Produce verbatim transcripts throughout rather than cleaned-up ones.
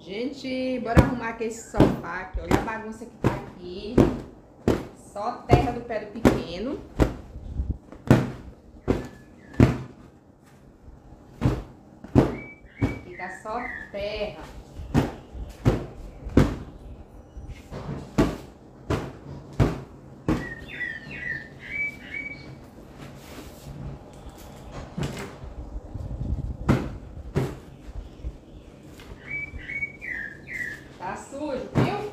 Gente, bora arrumar aqui esse sofá aqui. Olha a bagunça que tá aqui. Só terra do pé do pequeno. Aqui tá só terra. Tá sujo, viu?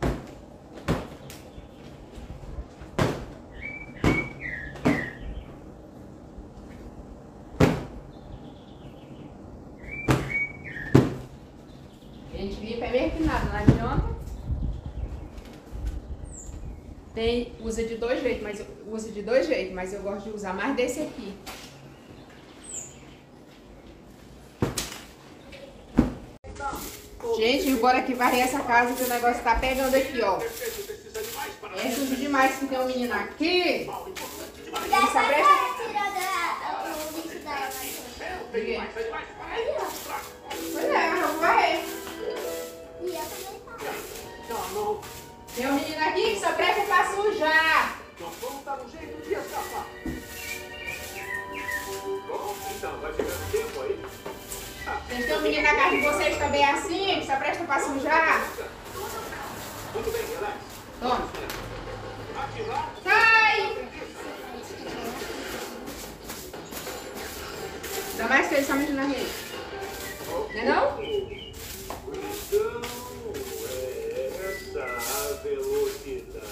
A gente limpa é mesmo que nada, não adianta. Tem, usa de dois jeitos, mas eu, usa de dois jeitos, mas eu gosto de usar mais desse aqui. Gente, bora aqui varrer essa casa que o negócio tá pegando aqui, ó. É sujo demais que tem um menino aqui. Ele só presta... Pois é, mas vamos varrer. Tem um menino aqui que só presta pra sujar. Nós vamos dar um jeito de escapar. Bom, então, vai chegando tempo aí. Vocês têm um menino na casa de vocês também assim, que só presta pra sujar? Tudo bem, relax. Toma. Atirar. Sai! Ainda mais que eles só mexem na rede. Não é não? Então, é essa a velocidade.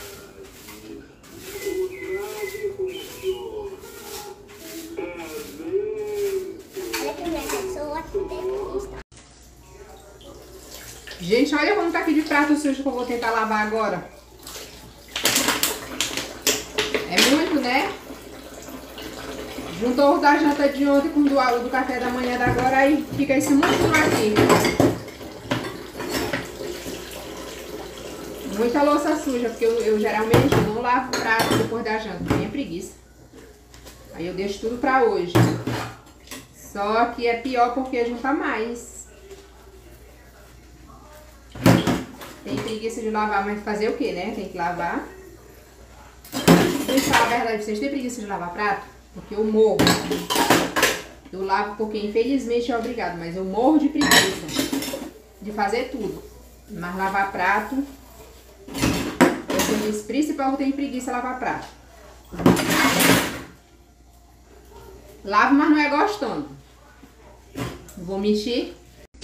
O traje funciona. É mesmo. Olha que minha pessoa tem. Gente, olha como tá aqui de prato sujo que eu vou tentar lavar agora. É muito, né? Juntou o da janta de ontem com o do, do café da manhã da agora, aí fica esse muito aqui. Muita louça suja, porque eu, eu geralmente não lavo prato depois da janta, tenho preguiça. Aí eu deixo tudo pra hoje. Só que é pior porque junta mais. Tem preguiça de lavar, mas fazer o que, né? Tem que lavar. Deixa eu falar a verdade, vocês têm preguiça de lavar prato? Porque eu morro. Eu lavo porque infelizmente é obrigado, mas eu morro de preguiça de fazer tudo. Mas lavar prato, o serviço principal eu tenho preguiça de lavar prato. Lavo, mas não é gostando. Vou mexer.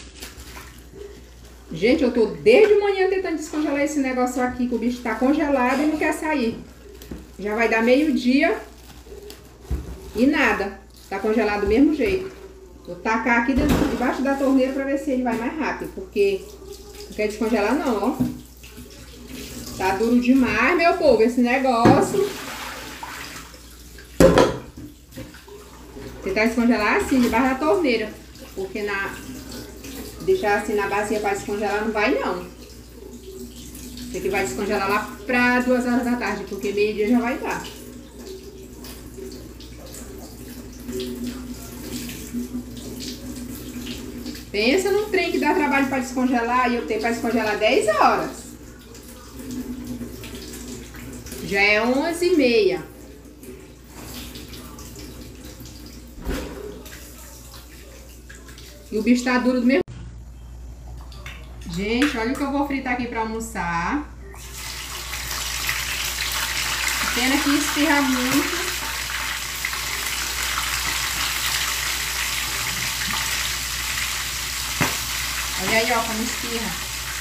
Gente, eu tô desde manhã tentando descongelar esse negócio aqui, que o bicho tá congelado e não quer sair. Já vai dar meio-dia e nada. Tá congelado do mesmo jeito. Vou tacar aqui dentro, debaixo da torneira pra ver se ele vai mais rápido, porque não quer descongelar não, ó. Tá duro demais, meu povo, esse negócio. Você tá descongelar assim, debaixo da torneira, porque na... deixar assim na bacia para descongelar não vai não. Você que vai descongelar lá para duas horas da tarde, porque meio-dia já vai dar. Pensa num trem que dá trabalho para descongelar e eu tenho para descongelar dez horas. Já é onze e meia. E o bicho tá duro do mesmo. Gente, olha o que eu vou fritar aqui pra almoçar. Pena que espirra muito. Olha aí, ó, como espirra.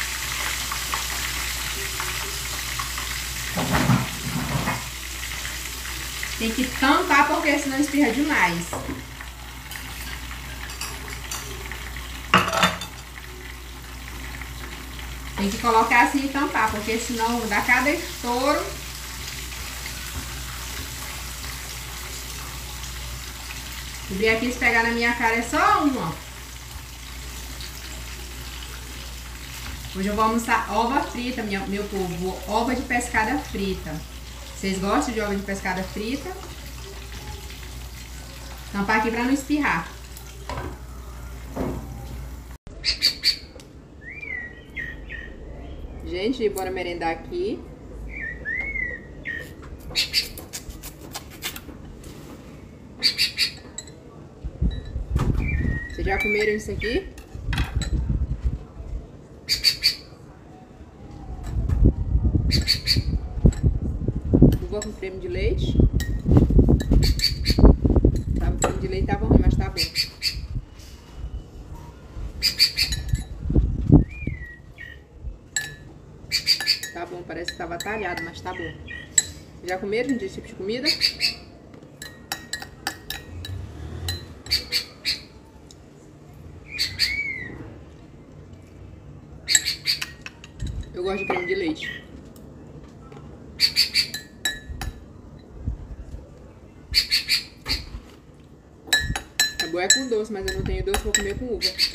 Tem que tampar porque senão espirra demais. Tem que colocar assim e tampar, porque senão dá cada estouro. Cobrir aqui, se pegar na minha cara é só uma. Hoje eu vou almoçar ova frita, minha, meu povo. Ova de pescada frita. Vocês gostam de ova de pescada frita? Tampar aqui pra não espirrar. Gente, bora merendar aqui. Vocês já comeram isso aqui? Uva com creme de leite. Tava, o creme de leite tava ruim, mas tá bom. Tá bom, parece que tava talhado, mas tá bom. Já comeram esse tipo de comida? Eu gosto de creme de leite. É bom é com doce, mas eu não tenho doce, vou comer com uva.